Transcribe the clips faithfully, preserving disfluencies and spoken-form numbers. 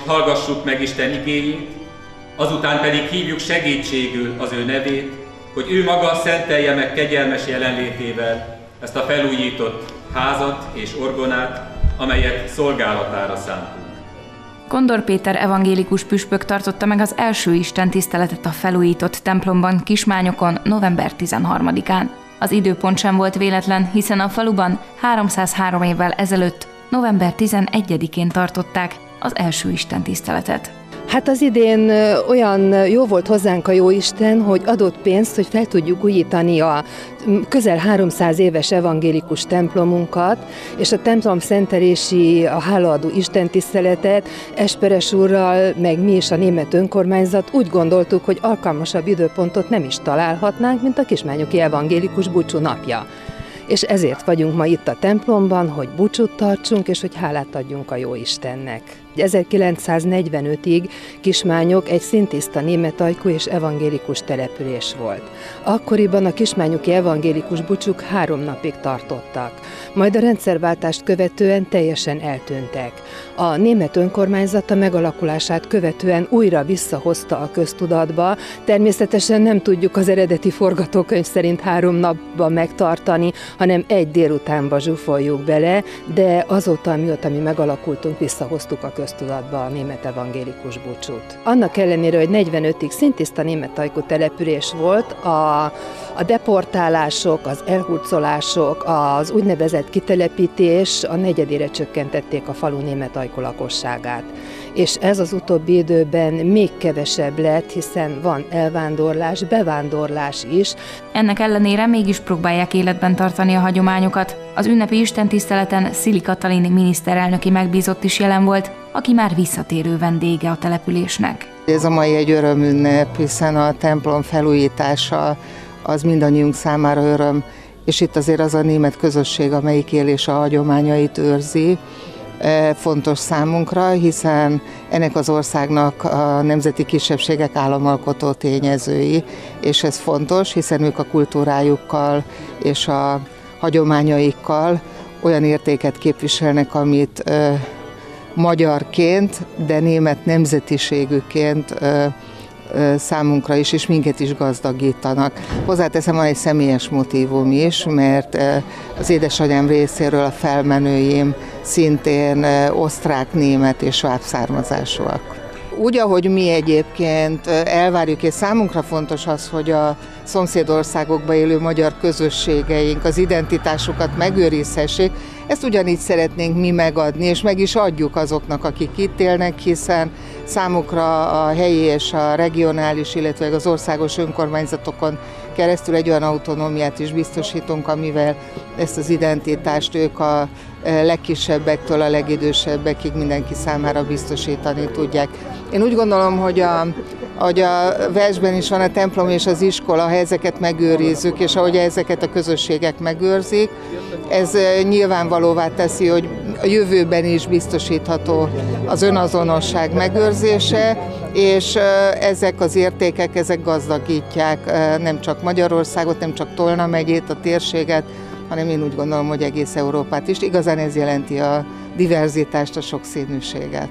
Hallgassuk meg Isten igéjét, azután pedig hívjuk segítségül az ő nevét, hogy ő maga szentelje meg kegyelmes jelenlétével ezt a felújított házat és orgonát, amelyet szolgálatára szántunk. Kondor Péter evangélikus püspök tartotta meg az első istentiszteletet a felújított templomban Kismányokon november tizenharmadikán. Az időpont sem volt véletlen, hiszen a faluban háromszázhárom évvel ezelőtt, november tizenegyedikén tartották az első istentiszteletet. Hát az idén olyan jó volt hozzánk a Jóisten, hogy adott pénzt, hogy fel tudjuk újítani a közel háromszáz éves evangélikus templomunkat, és a templom szentelési, a hálaadó istentiszteletet Esperes úrral, meg mi is a német önkormányzat úgy gondoltuk, hogy alkalmasabb időpontot nem is találhatnánk, mint a kismányoki evangélikus búcsú napja. És ezért vagyunk ma itt a templomban, hogy búcsút tartsunk, és hogy hálát adjunk a Jóistennek. ezerkilencszáznegyvenötig Kismányok egy szintiszta német ajkú és evangélikus település volt. Akkoriban a kismányoki evangélikus búcsúk három napig tartottak, majd a rendszerváltást követően teljesen eltűntek. A német önkormányzat a megalakulását követően újra visszahozta a köztudatba, természetesen nem tudjuk az eredeti forgatókönyv szerint három napban megtartani, hanem egy délutánba zsúfoljuk bele, de azóta, mióta mi megalakultunk, visszahoztuk a köztudatba a német evangélikus búcsút. Annak ellenére, hogy negyvenötig szintiszta német ajkú település volt, a, a deportálások, az elhurcolások, az úgynevezett kitelepítés a negyedére csökkentették a falu német ajkú lakosságát. És ez az utóbbi időben még kevesebb lett, hiszen van elvándorlás, bevándorlás is. Ennek ellenére mégis próbálják életben tartani a hagyományokat. Az ünnepi istentiszteleten Szili Katalin miniszterelnöki megbízott is jelen volt, aki már visszatérő vendége a településnek. Ez a mai egy örömünnep, hiszen a templom felújítása az mindannyiunk számára öröm, és itt azért az a német közösség, amelyik él és a hagyományait őrzi, fontos számunkra, hiszen ennek az országnak a nemzeti kisebbségek államalkotó tényezői, és ez fontos, hiszen ők a kultúrájukkal és a hagyományaikkal olyan értéket képviselnek, amit ö, magyarként, de német nemzetiségűként ö, ö, számunkra is, és minket is gazdagítanak. Hozzáteszem, van egy személyes motívum is, mert ö, az édesanyám részéről a felmenőim szintén ö, osztrák, német és sváb származásúak. Úgy, ahogy mi egyébként elvárjuk, és számunkra fontos az, hogy a szomszédországokban élő magyar közösségeink az identitásukat megőrizhessék, ezt ugyanígy szeretnénk mi megadni, és meg is adjuk azoknak, akik itt élnek, hiszen számukra a helyi és a regionális, illetve az országos önkormányzatokon keresztül egy olyan autonómiát is biztosítunk, amivel ezt az identitást ők a legkisebbektől a legidősebbekig mindenki számára biztosítani tudják. Én úgy gondolom, hogy a, hogy a versben is van a templom és az iskola, ha ezeket megőrizzük, és ahogy ezeket a közösségek megőrzik, ez nyilvánvalóvá teszi, hogy a jövőben is biztosítható az önazonosság megőrzése, és ezek az értékek, ezek gazdagítják nem csak Magyarországot, nem csak Tolna megyét, a térséget, hanem én úgy gondolom, hogy egész Európát is. Igazán ez jelenti a diverzitást, a sokszínűséget.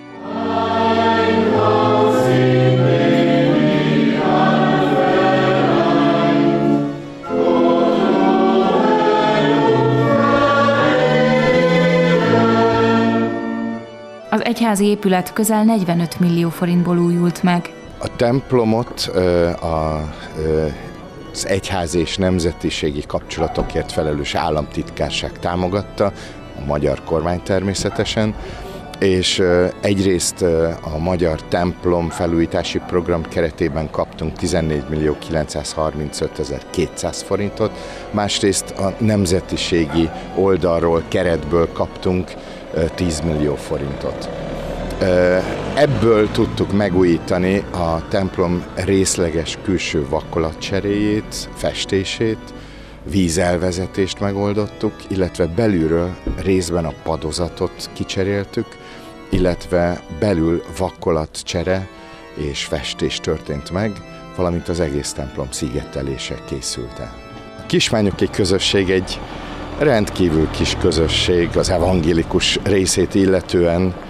Az egyházi épület közel negyvenöt millió forintból újult meg. A templomot a az egyházi és nemzetiségi kapcsolatokért felelős államtitkárság támogatta, a magyar kormány természetesen, és egyrészt a magyar templom felújítási program keretében kaptunk tizennégy millió kilencszázharmincötezer-kétszáz forintot, másrészt a nemzetiségi oldalról, keretből kaptunk tíz millió forintot. Ebből tudtuk megújítani a templom részleges külső vakkolatcseréjét, festését, vízelvezetést megoldottuk, illetve belülről részben a padozatot kicseréltük, illetve belül vakkolatcsere és festés történt meg, valamint az egész templom szigetelése készült el. A kismányoki közösség egy rendkívül kis közösség az evangélikus részét illetően,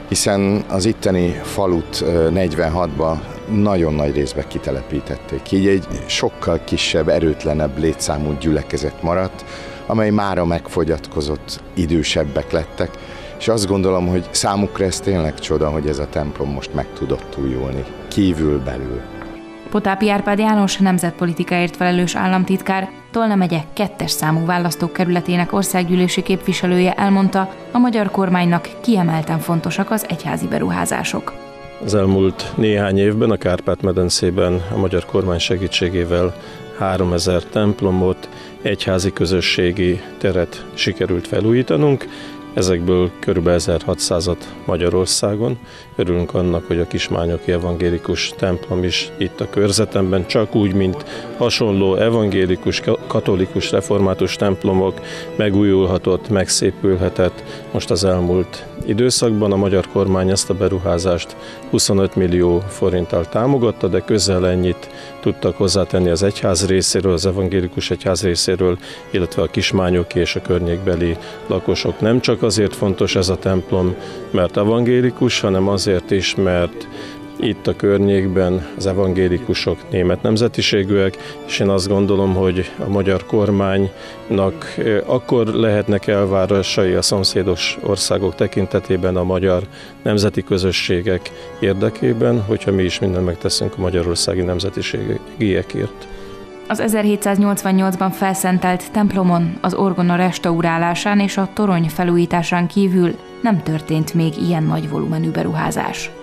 hiszen az itteni falut negyvenhatban nagyon nagy részben kitelepítették. Így egy sokkal kisebb, erőtlenebb létszámú gyülekezet maradt, amely mára megfogyatkozott, idősebbek lettek, és azt gondolom, hogy számukra ez tényleg csoda, hogy ez a templom most meg tudott újulni, kívül-belül. Potápi Árpád János nemzetpolitikáért felelős államtitkár, Tolna megye kettes számú választókerületének országgyűlési képviselője elmondta, a magyar kormánynak kiemelten fontosak az egyházi beruházások. Az elmúlt néhány évben a Kárpát-medencében a magyar kormány segítségével háromezer templomot, egyházi közösségi teret sikerült felújítanunk, ezekből kb. ezerhatszázat Magyarországon. Örülünk annak, hogy a Kismányoki Evangélikus templom is itt a körzetemben, csak úgy, mint hasonló evangélikus, katolikus, református templomok megújulhatott, megszépülhetett. Most az elmúlt időszakban a magyar kormány ezt a beruházást huszonöt millió forinttal támogatta, de közel ennyit tudtak hozzátenni az egyház részéről, az evangélikus egyház részéről, illetve a kismányoki és a környékbeli lakosok. Nem csak azért fontos ez a templom, mert evangélikus, hanem azért is, mert itt a környékben az evangélikusok német nemzetiségűek, és én azt gondolom, hogy a magyar kormánynak akkor lehetnek elvárásai a szomszédos országok tekintetében a magyar nemzeti közösségek érdekében, hogyha mi is mindent megteszünk a magyarországi nemzetiségiekért. Az ezerhétszáznyolcvannyolcban felszentelt templomon, az orgona restaurálásán és a torony felújításán kívül nem történt még ilyen nagy volumenű beruházás.